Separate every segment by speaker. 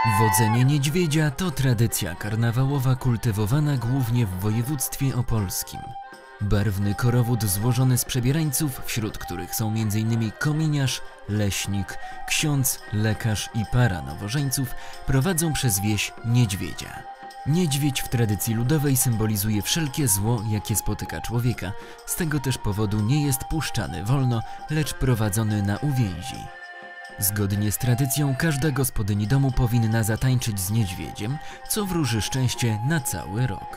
Speaker 1: Wodzenie niedźwiedzia to tradycja karnawałowa kultywowana głównie w województwie opolskim. Barwny korowód złożony z przebierańców, wśród których są m.in. kominiarz, leśnik, ksiądz, lekarz i para nowożeńców, prowadzą przez wieś niedźwiedzia. Niedźwiedź w tradycji ludowej symbolizuje wszelkie zło, jakie spotyka człowieka. Z tego też powodu nie jest puszczany wolno, lecz prowadzony na uwięzi. Zgodnie z tradycją każda gospodyni domu powinna zatańczyć z niedźwiedziem, co wróży szczęście na cały rok.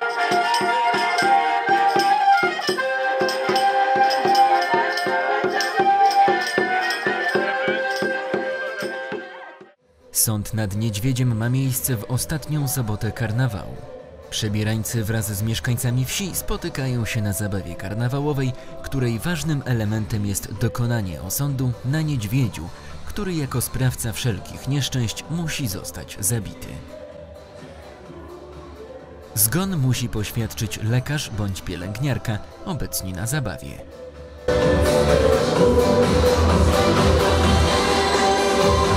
Speaker 1: Sąd nad niedźwiedziem ma miejsce w ostatnią sobotę karnawału. Przebierańcy wraz z mieszkańcami wsi spotykają się na zabawie karnawałowej, której ważnym elementem jest dokonanie osądu na niedźwiedziu, który jako sprawca wszelkich nieszczęść musi zostać zabity. Zgon musi poświadczyć lekarz bądź pielęgniarka obecni na zabawie.